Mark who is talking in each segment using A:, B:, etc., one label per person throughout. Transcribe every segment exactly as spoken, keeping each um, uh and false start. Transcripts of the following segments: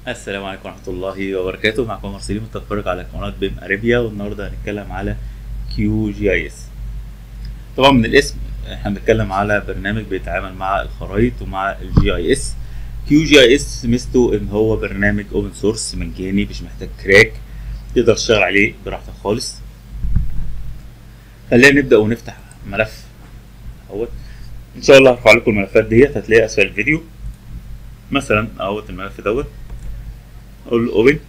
A: السلام عليكم ورحمة الله وبركاته. معكم مرسلين متفرج على قناة بيم اريبيا، والنهارده هنتكلم على كيو جي اي اس. طبعا من الاسم احنا بنتكلم على برنامج بيتعامل مع الخرائط ومع الجي اي اس. كيو جي اي اس ميزته ان هو برنامج اوبن سورس مجاني، مش محتاج كراك، تقدر تشتغل عليه براحتك خالص. خلينا نبدأ ونفتح ملف اهوت. ان شاء الله هرفع لكم الملفات ديت، هتلاقيها اسفل الفيديو. مثلا اهوت الملف دوت، اقول له اوبن.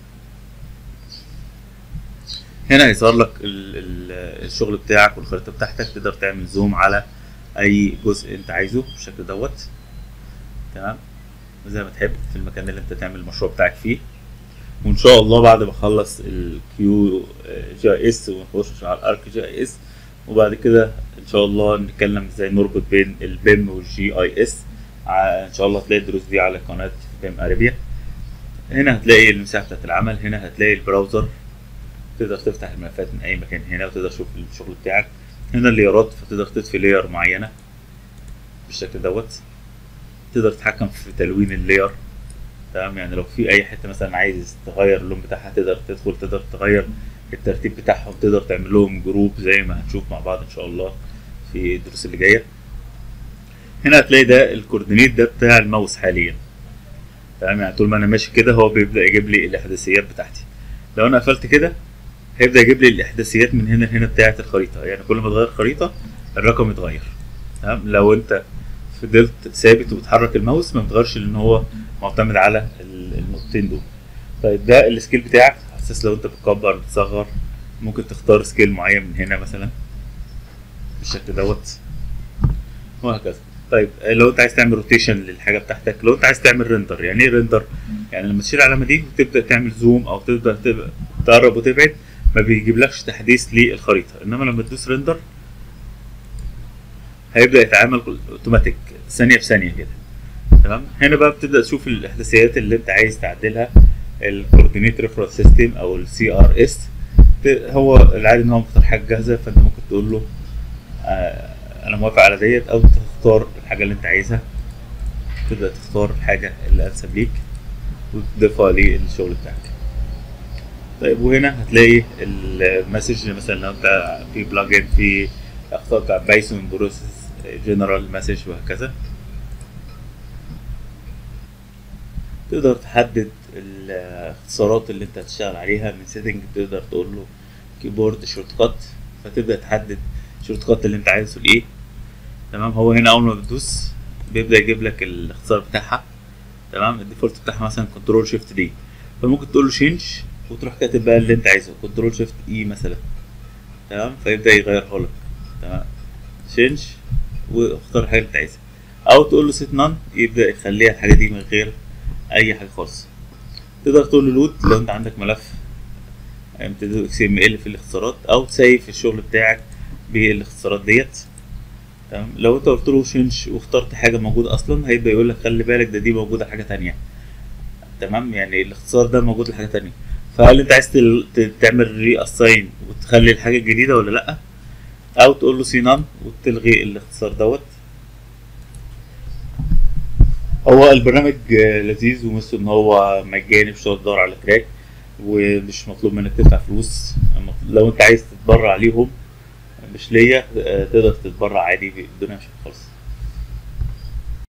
A: هنا هيظهر لك ال- ال- الشغل بتاعك والخريطة بتاعتك، تقدر تعمل زوم على اي جزء انت عايزه بالشكل دوت. تمام، زي ما تحب في المكان اللي انت تعمل المشروع بتاعك فيه. وان شاء الله بعد ما اخلص الكيو جي اي اس ونخش على الارك جي اي اس، وبعد كده ان شاء الله نتكلم ازاي نربط بين البيم والجي اي اس. ان شاء الله هتلاقي الدروس دي على قناة بيم اريبيا. هنا هتلاقي المساحة بتاعت العمل، هنا هتلاقي البراوزر، تقدر تفتح الملفات من اي مكان هنا وتقدر تشوف الشغل بتاعك. هنا الليرات، فتقدر تطفي لير معينة بالشكل دوت. تقدر تتحكم في تلوين اللير. تمام، يعني لو في اي حتة مثلا عايز تغير اللون بتاعها تقدر تدخل، تقدر تغير الترتيب بتاعهم، تقدر تعمل لهم جروب زي ما هنشوف مع بعض ان شاء الله في الدروس اللي جاية. هنا هتلاقي ده الكوردينيت ده بتاع الماوس حاليا. تمام، يعني طول ما انا ماشي كده هو بيبدأ يجيب لي الاحداثيات بتاعتي. لو انا قفلت كده هيبدأ يجيب لي الاحداثيات من هنا لهنا بتاعة الخريطة، يعني كل ما تغير خريطة الرقم يتغير. تمام، لو انت فضلت ثابت وبتحرك الماوس ما بتغيرش، لان هو معتمد على ال- النقطتين دول. طيب ده السكيل بتاعك، على اساس لو انت بتكبر بتصغر ممكن تختار سكيل معين من هنا مثلا بالشكل دوت، وهكذا. طيب لو انت عايز تعمل روتيشن للحاجه بتاعتك، لو انت عايز تعمل ريندر، يعني ايه ريندر؟ يعني لما تشيل العلامه دي وتبدا تعمل زوم او تبدا تبقى تقرب وتبعد، ما بيجيبلكش تحديث للخريطه، انما لما تدوس ريندر هيبدا يتعامل اوتوماتيك ثانيه بثانيه كده. تمام، هنا بقى بتبدا تشوف الاحداثيات اللي انت عايز تعدلها، الكوردينيت ريفرنس سيستم او السي ار اس. هو العادي ان هو مختار حاجه جاهزه، فانت ممكن تقول له آه انا موافق على ديت، او تختار الحاجه اللي انت عايزها. تبدا تختار الحاجه اللي انسب ليك وتضيفها للشغل بتاعك. طيب وهنا هتلاقي المسج، مثلا لو انت في بلجن في اخطاء بتاع بايثون بروسيس جنرال مسج وهكذا. تقدر تحدد الاختصارات اللي انت هتشتغل عليها من سيتنج، تقدر تقول له كيبورد شورت كات، فتبدا تحدد شورت كات اللي انت عايزه لايه. تمام، هو هنا اول ما بتدوس بيبدا يجيب لك الاختصار بتاعها. تمام، الديفولت بتاعها مثلا كنترول شيفت دي، فممكن تقول له شينج وتروح كاتب بقى اللي انت عايزه، كنترول شيفت اي مثلا. تمام، فيبدا يغيرها لك. تمام، شينج واختار الحاجه اللي انت عايزها، او تقول له سيت نان يبدا يخليها الحاجه دي من غير اي حاجه خالص. تقدر تقول له لود لو انت عندك ملف امتداد اكس ام ال في الاختصارات، او تسيف الشغل بتاعك بالاختصارات ديت. تمام، لو انت قلت له شينج واخترت حاجه موجوده اصلا هيبدا يقول لك خلي بالك ده دي موجوده حاجه تانية. تمام، يعني الاختصار ده موجود لحاجه تانية، فهل انت عايز تل... ت- تعمل ري اساين وتخلي الحاجه الجديده ولا لا، او تقول له سي نان وتلغي الاختصار دوت. هو البرنامج آه، لذيذ، ومثل ان هو مجاني، مش هتقعد تدور على كراك، ومش مطلوب منك تدفع فلوس. لو انت عايز تتبرع ليهم مش ليا، آه، تقدر تتبرع عادي بدون مشاكل خالص.